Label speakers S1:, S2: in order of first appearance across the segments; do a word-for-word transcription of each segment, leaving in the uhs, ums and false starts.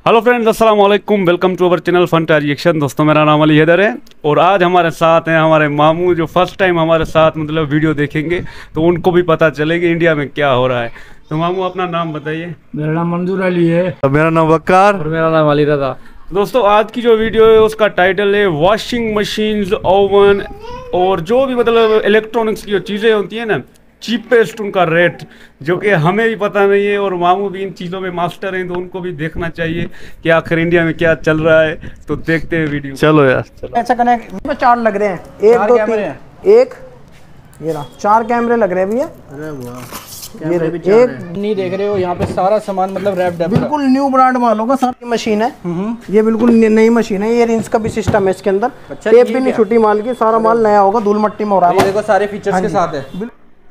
S1: Hello friends, अस्सलाम वालेकुम। Welcome to our channel fun tyre reaction. दोस्तों, मेरा नाम अली हैदर है और आज हमारे साथ हैं हमारे मामू, जो फर्स्ट टाइम हमारे साथ मतलब वीडियो देखेंगे तो उनको भी पता चलेगी इंडिया में क्या हो रहा है। तो मामू, अपना नाम बताइए।
S2: मेरा नाम मंजूर अली है।
S3: मेरा नाम वक्कार
S2: और मेरा नाम अली रजा।
S1: दोस्तों, आज की जो वीडियो है उसका टाइटल है वॉशिंग मशीन्स, ओवन और जो भी मतलब इलेक्ट्रॉनिक्स की जो चीज़ें होती हैं ना, चीपेस्ट उनका रेट, जो कि हमें भी पता नहीं है और मामू भी इन चीज़ों में मास्टर हैं, तो उनको भी देखना चाहिए कि आखिर इंडिया में क्या चल रहा है। तो देखते हैं वीडियो।
S3: चलो यार, चलो।
S4: ऐसा कनेक्ट में चार लग रहे हैं, एक दो तीन, एक ये रहा, चार कैमरे लग रहे हैं भैया।
S2: अरे वाह,
S4: ये
S2: भी एक नहीं देख रहे हो यहाँ पे सारा सामान मतलब रैप डैप
S4: बिल्कुल न्यू ब्रांड मालों का सारी मशीन है। ये बिल्कुल नई मशीन है। ये रिंच का भी सिस्टम है इसके अंदर।
S2: अच्छा,
S4: टेप भी नहीं छुट्टी माल की, सारा माल नया होगा, धूल मट्टी में हो रहा है।
S2: देखो सारे फीचर्स के साथ है।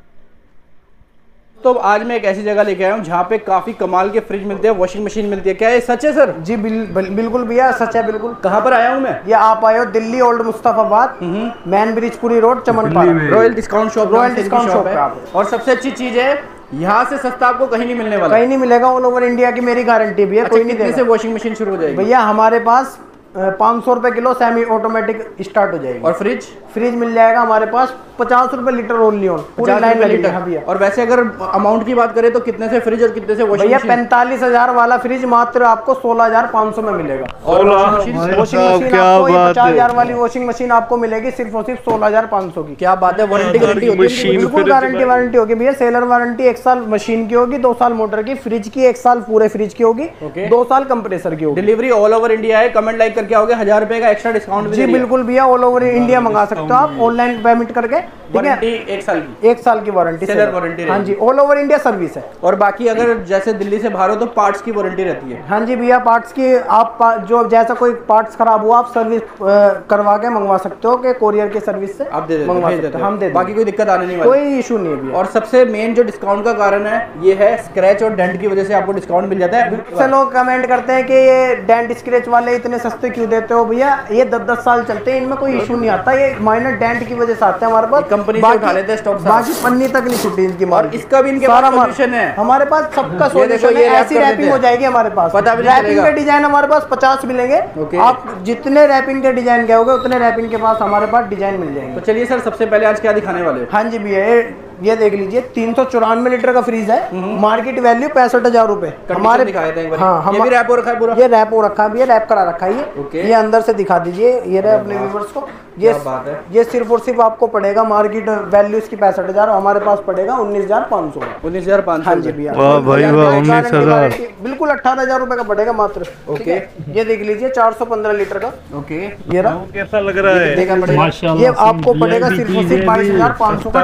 S2: तो आज मैं एक ऐसी जगह लेके आया हूँ जहाँ पे काफी कमाल के फ्रिज मिलते हैं, वॉशिंग मशीन मिलती है। क्या ये सच है सर?
S4: जी बिल, बिल, बिल्कुल भैया, सच है बिल्कुल।
S2: कहाँ पर आया हूँ मैं?
S4: ये आप आए हो Delhi old Mustafabad, main Brijpuri road, Chamanpada,
S2: royal discount shop.
S4: Royal discount shop है।
S2: और सबसे अच्छी चीज है, यहाँ से सस्ता आपको कहीं नहीं मिलने वाला।
S4: कहीं नहीं मिलेगा, ऑल ओवर इंडिया की मेरी गारंटी भी है। कोई नहीं देगा।
S2: से वॉशिंग मशीन शुरू हो जाएगी
S4: भैया हमारे पास पाँच सौ रुपए किलो सेमी ऑटोमेटिक स्टार्ट हो जाएगी।
S2: और फ्रिज
S4: फ्रिज मिल जाएगा हमारे पास पचास रुपए लीटर ओनली ऑन, पूरी लाइन लीटर। हाँ भैया।
S2: और वैसे अगर अमाउंट की बात करें तो कितने से फ्रिज और कितने से वॉशिंग
S4: मशीन? भैया पैंतालीस हजार वाला फ्रिज मात्र आपको सोलह हजार पाँच सौ में मिलेगा।
S2: और
S4: वॉशिंग मशीन आपको पचास हजार वाली वॉशिंग मशीन आपको मिलेगी सिर्फ और सिर्फ सोलह हजार पाँच सौ की।
S2: क्या बात है। वारंटी गारंटी होगी?
S4: बिल्कुल गारंटी वारंटी होगी भैया। सेलर वारंटी एक साल मशीन की होगी, दो साल मोटर की, फ्रिज की एक साल पूरे फ्रिज की होगी, दो साल कंप्रेसर की होगी।
S2: डिलीवरी ऑल ओवर इंडिया है। कमेंट लाइक करके आओगे, हजार रुपए एक्स्ट्रा डिस्काउंट भी।
S4: जी बिल्कुल भैया, ऑल ओवर इंडिया मंगा सकते हो आप ऑनलाइन पेमेंट करके। ठीक है,
S2: एक साल की
S4: एक साल की वारंटी,
S2: सेलर वारंटी।
S4: हाँ जी, ऑल ओवर इंडिया सर्विस है।
S2: और बाकी अगर जैसे दिल्ली से बाहर हो तो पार्ट्स की वारंटी रहती है।
S4: हाँ जी भैया, पार्ट्स की आप जो जैसा कोई पार्ट्स खराब हुआ आप सर्विस करवा के मंगवा सकते हो, कि कोरियर की सर्विस से
S2: आप दे देते
S4: मंगवा सकते हो। हम दे
S2: बाकी कोई दिक्कत आने नहीं वाली,
S4: कोई इशू नहीं है भैया।
S2: और सबसे मेन जो डिस्काउंट का कारण है ये है स्क्रैच और डेंट की वजह से आपको डिस्काउंट मिल जाता है।
S4: से लोग कमेंट करते हैं कि ये डेंट स्क्रैच वाले इतने सस्ते क्यों देते हो भैया? ये दस दस साल चलते हैं, इनमें कोई इशू नहीं आता। ये माइनर डेंट की वजह से आते हैं हमारे पास,
S2: कंपनी से उठा लेते हैं स्टॉक,
S4: बाकी पन्नी तक नहीं छुट्टी इनकी माल।
S2: इसका भी इनके पास सॉल्यूशन है।
S4: हमारे पास सबका सॉल्यूशन है। ऐसी रैपिंग हो जाएगी हमारे पास। रैपिंग के डिजाइन हमारे पास पचास मिलेंगे। आप जितने रैपिंग के डिजाइन कहोगे उतने रैपिंग के पास हमारे पास डिजाइन मिल जाएंगे।
S2: तो चलिए सर, सबसे पहले आज क्या दिखाने वाले हो?
S4: हाँ जी भैया, ये देख लीजिए, तीन सौ चौरानवे लीटर का फ्रीज है। मार्केट वैल्यू पैंसठ हजार रूपए हमारे। हाँ, हम
S2: ये रैप हो रखा है पूरा।
S4: ये रैप हो रखा है भैया, रैप करा रखा है ये। ये अंदर से दिखा दीजिए, ये रहे अपने व्यूअर्स को। ये बात है, ये सिर्फ और सिर्फ आपको पड़ेगा मार्केट वैल्यू इसकी पैंसठ हजार, हमारे पास पड़ेगा उन्नीस हजार पाँच सौ
S2: उन्नीस हजार पाँच सौ।
S4: हाँ जी भैया,
S3: उन्नीस हजार
S4: बिल्कुल अठारह हजार रूपए का पड़ेगा मात्र। ओके, ये देख लीजिए चार सौ पंद्रह लीटर का।
S2: ओके,
S4: ये रहा,
S1: कैसा लग रहा है?
S4: ये आपको पड़ेगा सिर्फ और सिर्फ बाईस हजार पाँच सौ का,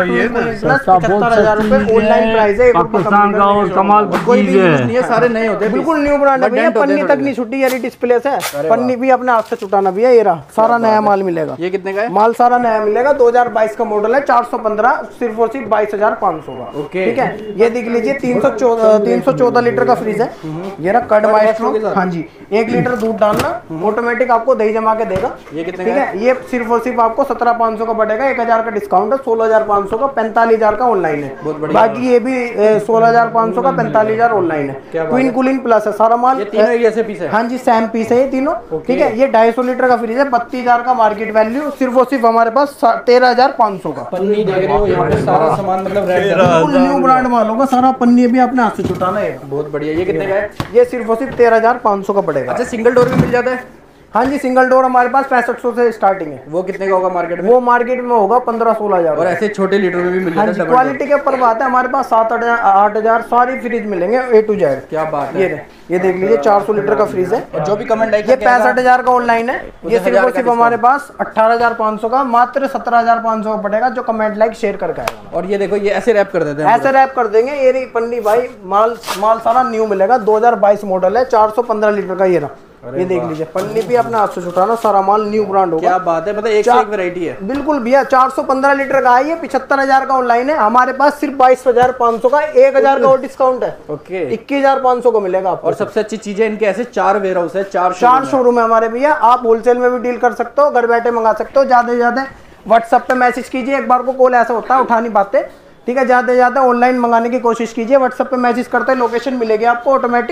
S4: पचहत्तर हजार रूपए ऑनलाइन प्राइस है।
S2: पाकिस्तान का और कमाल कोई भी नहीं है, सारे नए होते हैं,
S4: बिल्कुल न्यू ब्रांड है भैया। पन्नी तक नहीं छुट्टी, यारी डिस्प्ले से पन्नी भी अपने हाथ से छुटाना भैया। ये रहा, सारा नया माल मिलेगा।
S2: ये कितने का है?
S4: माल सारा नया मिलेगा, दो हजार बाईस का मॉडल है, चार सौ पंद्रह सिर्फ और सिर्फ बाईस हजार पाँच सौ का। ठीक है, ये देख लीजिए, तीन सौ चौदह तीन सौ चौदह लीटर का फ्रीज है। ये रहा कड माइस्ट्रो। हाँ जी, एक लीटर दूध डालना ऑटोमेटिक आपको दही जमा के देगा।
S2: ये कितने
S4: ठीक है, ये सिर्फ और सिर्फ आपको सत्रह पाँच सौ का पड़ेगा, एक हजार का डिस्काउंट है, सोलह हजार पाँच सौ का, पैंतालीस हजार का ऑनलाइन है। बाकी ये भी सोलह हजार पाँच सौ का, पैंतालीस हजार ऑनलाइन है। ट्विन कूलिंग प्लस है सारा माल।
S2: पीस है? हाँ
S4: जी, सैम पीस है ये तीनों। ठीक है, ये ढाई सौ लीटर का फ्रीज है, बत्तीस हजार का मार्केट वैल्यू, सिर्फ और सिर्फ हमारे पास तेरह हजार पाँच सौ का।
S2: पन्नी देख रहे हो यहाँ पे सारा सामान मतलब
S4: न्यू ब्रांड माल होगा, सारा पन्नी भी अपने हाथ से छुटाना है।
S2: बहुत बढ़िया। ये कितने का है?
S4: ये सिर्फ और सिर्फ तेरह हजार पाँच सौ का पड़ेगा।
S2: अच्छा, सिंगल डोर भी मिल जाता है?
S4: हाँ जी, सिंगल डोर हमारे पास पैंसठ सौ से स्टार्टिंग है।
S2: वो कितने का होगा मार्केट में?
S4: वो मार्केट में होगा पंद्रह सोलह हजार।
S2: और ऐसे छोटे लीटर में भी मिल जाता है?
S4: हाँ, क्वालिटी के ऊपर बात है, हमारे पास सात आठ आठ हजार सारी फ्रिज मिलेंगे ए टू जेड।
S2: क्या बात है।
S4: ये ये देख लीजिए, चार सौ लीटर का फ्रीज है।
S2: और जो भी कमेंट लाइक,
S4: ये पैंसठ हजार का ऑनलाइन है। ये सिर्फ और सिर्फ हमारे पास अठारह हजार पाँच सौ का, मात्र सत्रह हजार पाँच सौ का पड़ेगा, जो कमेंट लाइक शेयर करके आएगा।
S2: और ये देखो, ये ऐसे रैप कर देते हैं,
S4: ऐसे रैप कर देंगे। ये रही पन्नी भाई, माल माल सारा न्यू मिलेगा, दो हजार बाईस मॉडल है, चार सौ पंद्रह लीटर का। ये रहा, ये देख लीजिए, पन्नी भी अपने हाथ से छुटाना, सारा माल न्यू ब्रांड होगा।
S2: क्या बात है, मतलब एक से एक वैरायटी है।
S4: बिल्कुल भैया, चार सौ पंद्रह लीटर का है ये, पिछहत्तर हजार का ऑनलाइन है, हमारे पास सिर्फ बाईस हजार पाँच सौ का, एक हजार का और डिस्काउंट है।
S2: ओके,
S4: इक्कीस हजार पाँच सौ का मिलेगा आपको।
S2: और सबसे अच्छी चीज है इनके ऐसे चार वेयर हाउस है, चार
S4: चार शोरूम है हमारे भैया। आप होलसेल में भी डील कर सकते हो, घर बैठे मंगा सकते हो। ज्यादा से ज्यादा व्हाट्सएप पे मैसेज कीजिए, एक बार को कॉल ऐसा होता है उठा नहीं पाते। ठीक है, ज्यादा से ज्यादा ऑनलाइन मंगाने की कोशिश कीजिए, व्हाट्सएप पे मैसेज करते हैं, लोकेशन मिलेगी आपको ऑटोमेटिक।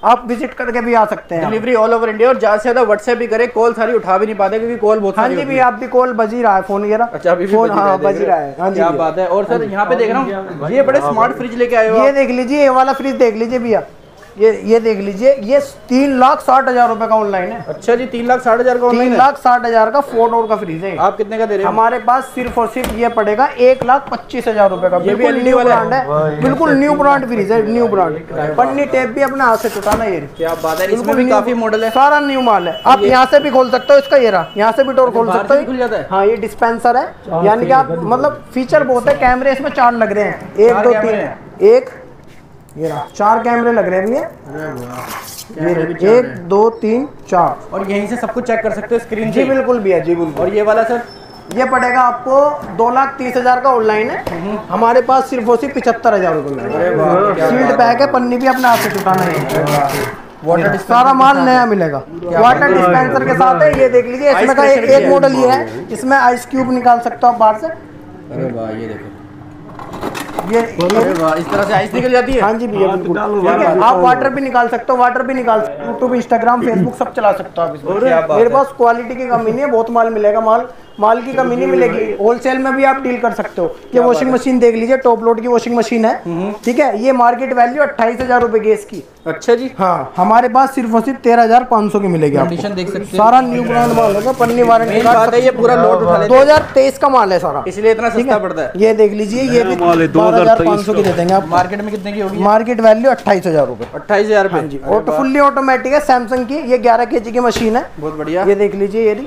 S4: आप विजिट करके भी आ सकते हैं।
S2: डिलीवरी ऑल ओवर इंडिया, और ज्यादा से ज्यादा व्हाट्सएप भी करे, कॉल सारी उठा भी नहीं पाते क्योंकि कॉल बहुत
S4: हाँ जी भी आपकी कॉल बज ही रहा है, फोन ये
S2: अच्छा अभी
S4: फोन हाँ बज रहा है। हाँ जी
S2: क्या बात है। और सर यहाँ पे देख रहा हूँ ये बड़े स्मार्ट फ्रिज लेके आए हो।
S4: ये देख लीजिए, ये वाला फ्रिज देख लीजिए भैया, ये ये देख लीजिए, ये तीन लाख साठ हजार रुपए का ऑनलाइन है।
S2: अच्छा जी, तीन लाख साठ हजार का ऑनलाइन
S4: तीन लाख साठ हजार का फोर डोर का फ्रिज है।
S2: आप कितने का दे रहे हैं?
S4: हमारे पास सिर्फ और सिर्फ ये पड़ेगा एक लाख पच्चीस हजार रुपए का।
S2: ये भी
S4: बिल्कुल न्यू ब्रांड है, बिल्कुल न्यू ब्रांड फ्रिज है, न्यू ब्रांड। पन्नी टेप भी अपने हाथ से छुटाना ये।
S2: क्या बात है, इसमें भी काफी मॉडल है,
S4: सारा न्यू माल है। आप यहाँ से भी खोल सकते हो, इसका ये रहा, यहाँ से भी डोर खोल सकते हो,
S2: खुल जाता है।
S4: हाँ ये डिस्पेंसर है, यानी कि आप मतलब फीचर बहुत है। कैमरे इसमें चार लग रहे हैं, एक दो तीन, एक ये रहा, चार कैमरे लग रहे हैं ये, एक दो तीन चार।
S2: और यहीं से सब कुछ चेक कर सकते हो स्क्रीन
S4: जी बिल्कुल भैया जी बिल्कुल।
S2: और ये वाला सर
S4: ये पड़ेगा आपको दो लाख तीस हजार का ऑनलाइन है, हमारे पास सिर्फ और सिर्फ पिछहत्तर हजार रुपये में। सील्ड पैक है, पन्नी भी अपने हाथ से छुटाना है। वाटर सारा माल नया मिलेगा, वाटर डिस्पेंसर के साथ है। ये देख लीजिए, इसमें का एक, एक मॉडल ये है, इसमें आइस क्यूब निकाल सकते हो आप बाहर से।
S2: अरे वाह, ये देखो
S4: ये,
S2: अरे वाह, इस तरह से आइस निकल जाती है।
S4: हाँ जी भैया बिल्कुल, ठीक है। आप वाटर भी निकाल सकते हो, वाटर भी निकाल सकते हो, यूट्यूब इंस्टाग्राम फेसबुक सब चला सकते हो आप इसमें। मेरे पास क्वालिटी की कमी नहीं है, बहुत माल मिलेगा, माल माल की कमी नहीं मिलेगी। होलसेल में भी आप डील कर सकते हो। ये वॉशिंग मशीन देख लीजिए, टॉप लोड की वॉशिंग मशीन है, ठीक है। ये मार्केट वैल्यू अट्ठाईस हजार रुपए की इसकी।
S2: अच्छा जी,
S4: हाँ हमारे पास सिर्फ और सिर्फ तेरह हजार पाँच सौ की मिलेगी।
S2: कंडीशन देख सकते हैं,
S4: सारा न्यू ब्रांड माल होगा, पन्नी वारंटी
S2: बात है। ये पूरा लोड उठा लेते
S4: दो हजार तेईस का माल है सारा,
S2: इसलिए इतना सस्ता पड़ता है।
S4: ये देख लीजिए, ये भी बारह हजार पाँच सौ की दे देंगे आप।
S2: मार्केट में कितने की होगी?
S4: मार्केट वैल्यू अट्ठाईस हजार रुपए।
S2: अट्ठाईस हजार
S4: हाँ जी, और फुल्ली ऑटोमेटिक है, सैमसंग की। ये ग्यारह के जी की मशीन है,
S2: बहुत बढ़िया।
S4: ये देख लीजिए, ये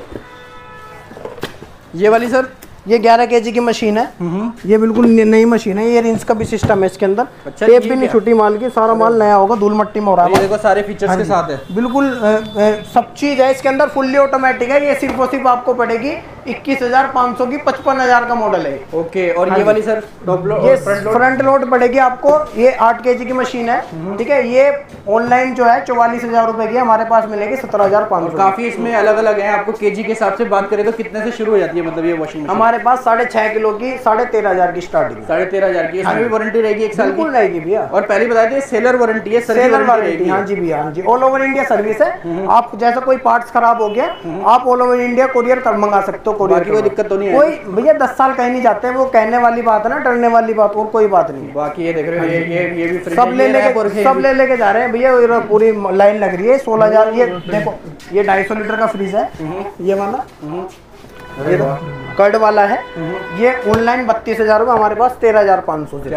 S2: ये वाली सर,
S4: ये ग्यारह के जी की मशीन है, ये बिल्कुल नई मशीन है। ये रिंस का भी सिस्टम है इसके अंदर।
S2: अच्छा,
S4: टेप भी नहीं छुट्टी माल की, सारा माल नया होगा, धूल मट्टी में हो रहा है।
S2: ये देखो सारे फीचर्स के साथ है,
S4: बिल्कुल अ, अ, सब चीज है इसके अंदर, फुल्ली ऑटोमेटिक है। ये सिर्फ और सिर्फ आपको पड़ेगी इक्कीस हजार पाँच सौ की, पचपन हजार का मॉडल है।
S2: ओके। और ये वाली सर टॉप लोड,
S4: ये फ्रंट लोड पड़ेगी आपको, ये आठ के जी की मशीन है, ठीक है। ये ऑनलाइन जो है चौवालीस हजार रुपए की, हमारे पास मिलेगी सत्रह हजार पाँच सौ।
S2: काफी इसमें अलग अलग है। आपको केजी के हिसाब से बात करें तो कितने से शुरू हो जाती है, मतलब ये वॉशिंग मशीन?
S4: हमारे पास साढ़े छह किलो की साढ़े तेरह हजार की स्टार्टिंग,
S2: साढ़े तेरह हजार की। इसमें भी वारंटी रहेगी एक साल की?
S4: बिल्कुल रहेगी भैया।
S2: और पहले बताया था सेलर वारंटी है,
S4: सेलर वारंटी। हाँ जी भैया, हाँ जी, ऑल ओवर इंडिया सर्विस है। आप जैसा कोई पार्ट्स खराब हो गया, आप ऑल ओवर इंडिया कोरियर कर मंगा सकते हो। कोरियर
S2: की कोई दिक्कत तो नहीं है?
S4: कोई भैया दस साल कहीं नहीं जाते, वो कहने वाली बात है ना, डरने वाली बात, और कोई बात नहीं।
S2: बाकी ये देख रहे हो, ये ये ये भी फ्रिज
S4: सब ले लेके सब ले लेके जा रहे हैं भैया, पूरी लाइन लग रही है। सोलह हजार ये देखो, ये ढाई सौ लीटर का फ्रिज है, ये वाला ये कर्ड वाला है। ये ऑनलाइन बत्तीस हजार रुपए, हमारे पास तेरह हजार पाँच सौ।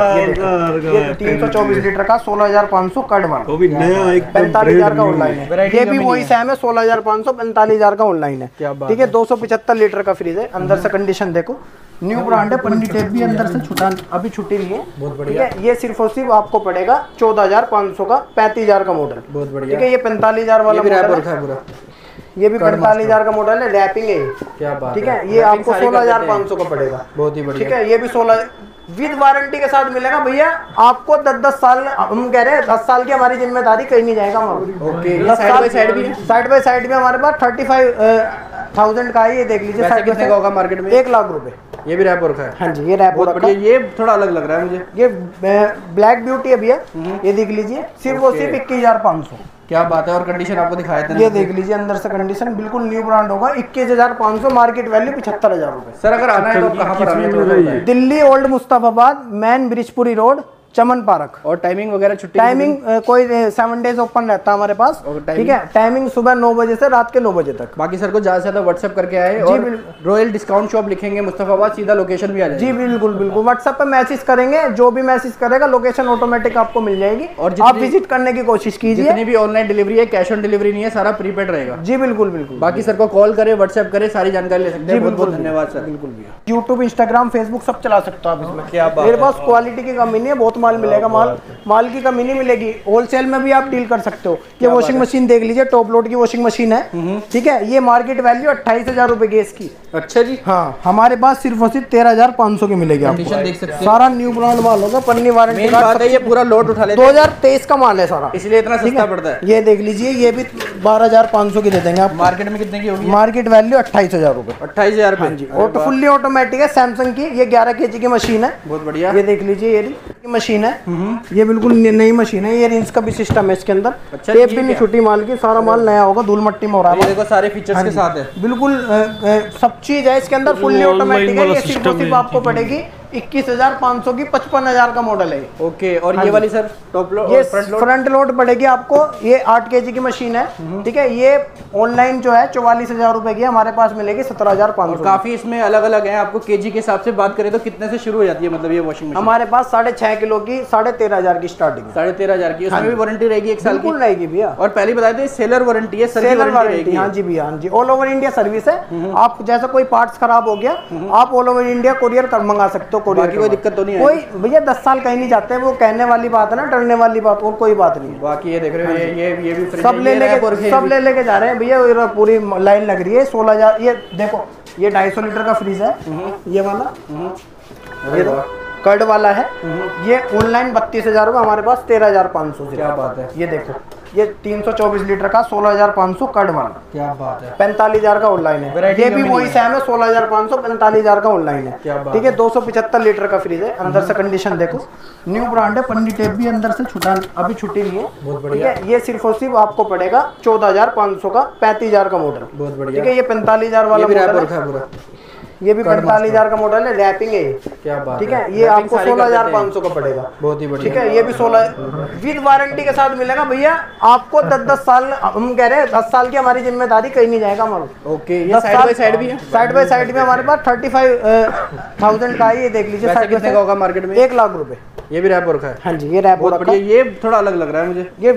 S4: ये तीन सौ चौबीस लीटर का सोलह हजार पाँच सौ कर्ड वाला, पैंतालीस हजार का ऑनलाइन है। ये भी वही सेम है, सोलह हजार पाँच सौ, पैंतालीस हजार का ऑनलाइन है, ठीक है। दो सौ पिछहत्तर लीटर का फ्रिज है, अंदर से कंडीशन देखो, न्यू ब्रांड है। पन्नी टेप भी अंदर से छुटा, अभी छुट्टी नहीं है, बहुत बढ़िया। ये सिर्फ और सिर्फ आपको पड़ेगा चौदह हजार पाँच सौ का, पैंतीस हजार का मॉडल, बहुत बढ़िया, ठीक है। ये पैंतालीस हजार वाला मॉडल, ये भी पैंतालीस हजार का मॉडल है, रैपिंग है, क्या बात, ठीक है। ये आपको सोलह हजार पाँच सौ का पड़ेगा, बहुत ही बढ़िया, ठीक है। ये भी सोलह विद वारंटी के साथ मिलेगा भैया आपको। दस दस साल हम कह रहे हैं, दस साल की हमारी जिम्मेदारी, कहीं नहीं जाएगा। ओके, साइड बाय साइड भी साइड बाय साइड भी हमारे पास थर्टी फाइव थाउजेंड का है। ये देख लीजिए, साइड कितने का होगा मार्केट में? एक लाख रुपए। ये भी रैप रखा है, हाँ जी, ये रैप रखा है। ये थोड़ा अलग लग रहा है मुझे, ये ब्लैक ब्यूटी है भैया, ये देख लीजिए, सिर्फ और सिर्फ इक्कीस हजार पाँच सौ। क्या बात है। और कंडीशन आपको दिखाया था, ये देख लीजिए, अंदर से कंडीशन बिल्कुल न्यू ब्रांड होगा। इक्कीस हजार पाँच सौ, मार्केट वैल्यू पचहत्तर हजार रुपए। सर अगर आना है तो कहाँ पर आना है? Delhi old Mustafabad, main Brijpuri road, Chaman park. और टाइमिंग वगैरह छुट्टी? टाइमिंग कोई सेवन डेज ओपन रहता है हमारे पास, ठीक है। टाइमिंग सुबह नौ बजे से रात के नौ बजे तक। बाकी सर को ज्यादा से ज्यादा व्हाट्सएप करके आए, और रॉयल डिस्काउंट शॉप लिखेंगे मुस्तफाबाद, सीधा लोकेशन भी आ जाएगी। जी बिल्कुल बिल्कुल, व्हाट्सएप पे मैसेज करेंगे, जो भी मैसेज करेगा लोकेशन ऑटोमेटिक आपको मिल जाएगी, और आप विजिट करने की कोशिश कीजिए। जितनी भी ऑनलाइन डिलीवरी है, कैश ऑन डिलीवरी नहीं है, सारा प्रीपेड रहेगा। जी बिल्कुल बिल्कुल। बाकी सर को कॉल करे, व्हाट्सएप करे, सारी जानकारी ले सकते हैं। बहुत बहुत धन्यवाद सर। बिल्कुल भैया, यूट्यूब इंस्टाग्राम फेसबुक सब चला सकते हो आप इसमें। क्या बात, मेरे पास क्वालिटी की कमी नहीं है, बहुत माल मिलेगा, माल माल की कमी नहीं मिलेगी। होलसेल में भी आप डील कर सकते हो। ये वॉशिंग मशीन देख लीजिए, टॉप लोड की वॉशिंग मशीन है, ठीक है। ये मार्केट वैल्यू अट्ठाईस हजार रुपए की इसकी। अच्छा जी, हाँ हमारे पास सिर्फ और सिर्फ तेरह हजार पाँच सौ की मिलेगी आपको। देख सकते हैं, सारा न्यू ब्रांड माल होगा, पन्नी वारंटी कार्ड है। ये पूरा लोड उठा लेते हैं, दो हजार तेईस का माल है सारा, इसलिए इतना सस्ता पड़ता है। ये देख लीजिए, ये भी बारह हजार पाँच सौ की दे देंगे आप। मार्केट में कितने की होगी? मार्केट वैल्यू अट्ठाईस हजार रुपए। अट्ठाईस हजार रुपए, फुल्ली ऑटोमेटिक है, सैमसंग की। ये ग्यारह के जी की मशीन है, बहुत बढ़िया। ये देख लीजिए, ये मशीन मशीन है, ये बिल्कुल नई मशीन है। ये रिंच का भी सिस्टम है इसके अंदर।
S2: अच्छा,
S4: टेप भी नहीं छुट्टी माल की, सारा माल नया होगा, धूल मट्टी में हो रहा है।
S2: देखो सारे फीचर्स के साथ है,
S4: बिल्कुल सब चीज है इसके अंदर, फुल्ली ऑटोमेटिक है। ये सिर्फ सिर्फ आपको पड़ेगी इक्कीस हजार पाँच सौ की, पचपन हजार का मॉडल है।
S2: ओके, और ये वाली सर टॉप लोड,
S4: ये फ्रंट लोड पड़ेगी आपको, ये आठ के जी की मशीन है, ठीक है। ये ऑनलाइन जो है चौवालीस हजार रुपए की, हमारे पास मिलेगी सत्रह हजार पाँच सौ।
S2: काफी इसमें अलग अलग है, आपको केजी के हिसाब से बात करें तो कितने से शुरू हो जाती है मतलब ये वॉशिंग मशीन?
S4: हमारे पास साढ़े छह किलो की साढ़े तेरह हजार की स्टार्टिंग,
S2: साढ़े तेरह हजार की। उसमें भी वारंटी रहेगी एक साल की?
S4: बिल्कुल रहेगी भैया।
S2: और पहले बताए थे सेलर वारंटी है,
S4: सेलर वारंटी, हाँ जी भैया, हाँ जी। ऑल ओवर इंडिया सर्विस है। आप जैसा कोई पार्ट्स खराब हो गया, आप ऑल ओवर इंडिया कोरियर कर मंगा सकते हो। कोरियर
S2: कोई दिक्कत तो नहीं है?
S4: कोई भैया दस साल कहीं नहीं जाते, वो कहने वाली बात है ना, डरने वाली बात, और कोई बात नहीं है।
S2: बाकी ये देख रहे हो, ये ये ये भी फ्रिज
S4: सब ले लेके सब ले लेके जा रहे हैं भैया, पूरी लाइन लग रही है। सोलह हजार ये देखो, ये ढाई सौ लीटर का फ्रिज है, ये वाला, ये कर्ड वाला है। ये ऑनलाइन बत्तीस हजार रुपये, हमारे पास तेरह हजार पाँच सौ।
S2: क्या बात है।
S4: ये देखो, ये तीन सौ चौबीस लीटर का सोलह हजार पाँच सौ कर्ड वाला।
S2: क्या बात है।
S4: पैंतालीस हजार का ऑनलाइन है। ये भी वही सेम है, सोलह हजार पाँच सौ, पैंतालीस हजार का ऑनलाइन है, ठीक है। दो सौ पचहत्तर लीटर का फ्रिज है। अंदर से कंडीशन देखो, न्यू ब्रांड है, पन्नी टेप भी अंदर से छुटा, अभी छुट्टी नहीं है,
S2: बहुत
S4: ठीक है। ये सिर्फ और सिर्फ आपको पड़ेगा चौदह हजार पाँच सौ का, पैंतीस हजार का मॉडल,
S2: बहुत बढ़िया,
S4: ठीक है। ये पैंतालीस हजार वाला मॉडल है, ये भी पैंतालीस हजार का मॉडल है, रैपिंग है ये।
S2: क्या बात,
S4: ठीक है। ये आपको सोलह हजार पाँच सौ का पड़ेगा,
S2: बहुत ही बढ़िया,
S4: ठीक है। ये भी सोलह विद वारंटी के साथ मिलेगा भैया आपको। दस दस साल हम कह रहे हैं, दस साल की हमारी जिम्मेदारी, कहीं नहीं जाएगा हमारा।
S2: ओके, ये साइड बाय साइड भी है?
S4: साइड बाय साइड में हमारे पास थर्टी फाइव थाउजेंड का है, ये देख लीजिए।
S2: साइड कितने का होगा मार्केट में?
S4: एक लाख रुपए।
S2: ये भी रैप रखा है?
S4: हाँ जी, ये रैप रखा है।
S2: ये थोड़ा अलग लग रहा है मुझे।
S4: ये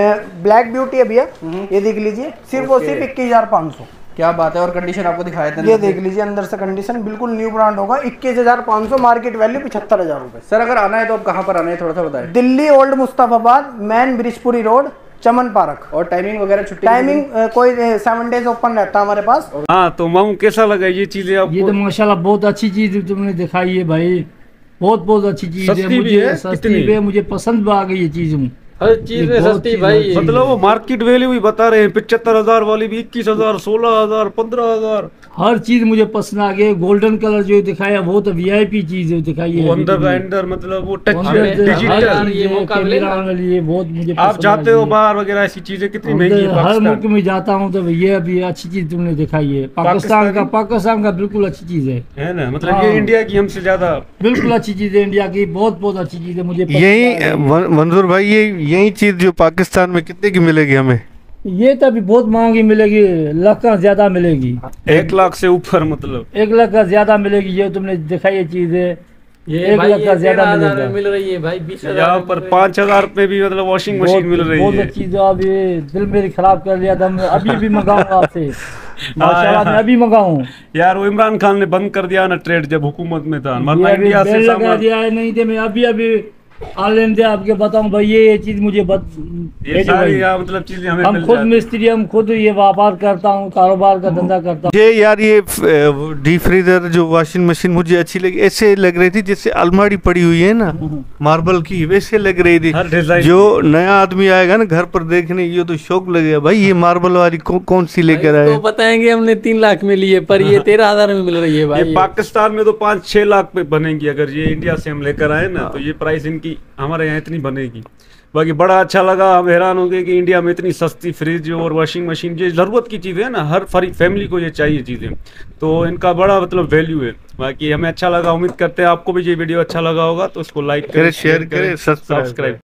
S4: ब्लैक ब्यूटी है भैया, ये देख लीजिए, सिर्फ और सिर्फ इक्कीस हजार पाँच सौ।
S2: क्या बात है। और कंडीशन आपको दिखाया था,
S4: ये देख लीजिए, अंदर से कंडीशन बिल्कुल न्यू ब्रांड होगा। इक्कीस हजार पाँच सौ, मार्केट वैल्यू पचहत्तर हजार रुपए।
S2: सर अगर आना है तो आप कहाँ पर आना है, थोड़ा सा बताएं।
S4: Delhi old Mustafabad main Brijpuri road, Chaman park.
S2: और टाइमिंग वगैरह छुट्टी?
S4: टाइमिंग कोई सेवन डेज ओपन रहता है हमारे पास।
S1: हाँ, तो मामू कैसा लगा ये चीजें आपको?
S5: ये तो माशाल्लाह बहुत अच्छी चीज तुमने दिखाई है भाई, बहुत बहुत अच्छी चीज है।
S1: सस्ती भी
S5: मुझे
S1: है?
S5: सस्ती
S1: कितनी?
S5: भी है, मुझे पसंद भी आ गई ये चीज।
S1: हर चीज में सस्ती भाई, मतलब वो मार्केट वैल्यू भी बता रहे हैं। पचहत्तर हजार वाली भी इक्कीस हजार, सोलह हजार, पंद्रह हजार,
S5: हर चीज मुझे पसंद आ गई। गोल्डन कलर जो दिखाया वो तो वीआईपी चीज दिखाई है।
S1: वो अंदर का अंदर मतलब वो टच
S5: अंदर
S1: डिजिटल।
S5: ये मौका मिलेगा, ये बहुत मुझे
S1: आप
S5: पसंद
S1: जाते
S5: आई
S1: हो
S5: है।
S1: बाहर वगैरह, ऐसी चीजें कितनी महंगी है
S5: हर
S1: पाकिस्तान।
S5: मुल्क में जाता हूँ तो ये अभी अच्छी चीज तुमने दिखाई है। पाकिस्तान का पाकिस्तान का बिल्कुल अच्छी चीज है,
S1: है ना, मतलब
S5: हाँ।
S1: ये इंडिया की हमसे ज्यादा
S5: बिल्कुल अच्छी चीज है। इंडिया की बहुत बहुत अच्छी चीज है, मुझे पसंद
S3: यही
S5: आ गई।
S3: मन- मंजूर भाई, ये यही चीज जो पाकिस्तान में कितने की मिलेगी हमें?
S5: ये तो अभी बहुत महंगी मिलेगी, लाख का ज्यादा मिलेगी,
S1: एक लाख से ऊपर, मतलब
S5: एक लाख का ज्यादा मिलेगी। ये तुमने दिखाई है चीज है,
S6: ये
S5: एक
S6: भाई
S5: लाख का
S6: ये
S5: ज्यादा
S6: तेरह हजार
S5: मिलेगा।
S6: में मिल रही है भाई, बीस हजार
S1: यहाँ
S6: में
S1: पर
S6: मिल रही है।
S1: पाँच हजार पे भी मतलब वॉशिंग मशीन मिल रही
S5: बहुत
S1: है।
S5: अच्छी जो अब ये दिल मेरी खराब कर लिया था, मैं अभी भी मंगाऊंगा आपसे। माशाल्लाह मैं अभी मंगाऊं।
S1: यार वो इमरान खान ने बंद कर दिया ना ट्रेड, जब हुकूमत में था,
S5: ये
S1: मतलब
S5: अभी
S1: इंडिया से
S5: बेल लगा
S1: सामान
S5: दिया है, नहीं थे मैं अभी अभी ऑनलाइन दे आपके बताऊं भाई, ये ये चीज मुझे बत,
S1: ये
S5: भेजो
S1: सारी
S5: भाई।
S1: यहाँ मतलब चीजें हमें
S5: हम
S1: मिल
S5: खुद
S1: जाती।
S5: मिस्त्री, हम खुद ये व्यापार करता हूँ, कारोबार का धंधा करता हूँ।
S3: ये यार ये डीप फ्रीजर जो वॉशिंग मशीन मुझे अच्छी लगी, ऐसे लग रही थी जैसे अलमारी पड़ी हुई है ना मार्बल की, वैसे लग रही थी।
S1: हर डिजाइन
S3: जो नया आदमी आएगा ना घर पर देखने, ये तो शौक लगेगा भाई, ये मार्बल वाली कौ, कौन सी लेकर आए।
S6: तो बताएंगे हमने तीन लाख में लिए, पर ये तेरह हजार में मिल रही है भाई।
S1: ये पाकिस्तान में तो पाँच छह लाख पे बनेगी, अगर ये इंडिया से हम लेकर आए ना, तो ये प्राइस इनकी हमारे यहाँ इतनी बनेगी। बाकी बड़ा अच्छा लगा, हम हैरान हो गए कि इंडिया में इतनी सस्ती फ्रिज और वॉशिंग मशीन, ये ज़रूरत की चीज़ें है ना, हर फैमिली को ये चाहिए चीज़ें, तो इनका बड़ा मतलब वैल्यू है। बाकी हमें अच्छा लगा, उम्मीद करते हैं आपको भी ये वीडियो अच्छा लगा होगा, तो इसको लाइक करें,
S3: शेयर करें, सब्सक्राइब
S1: सब्सक्राइब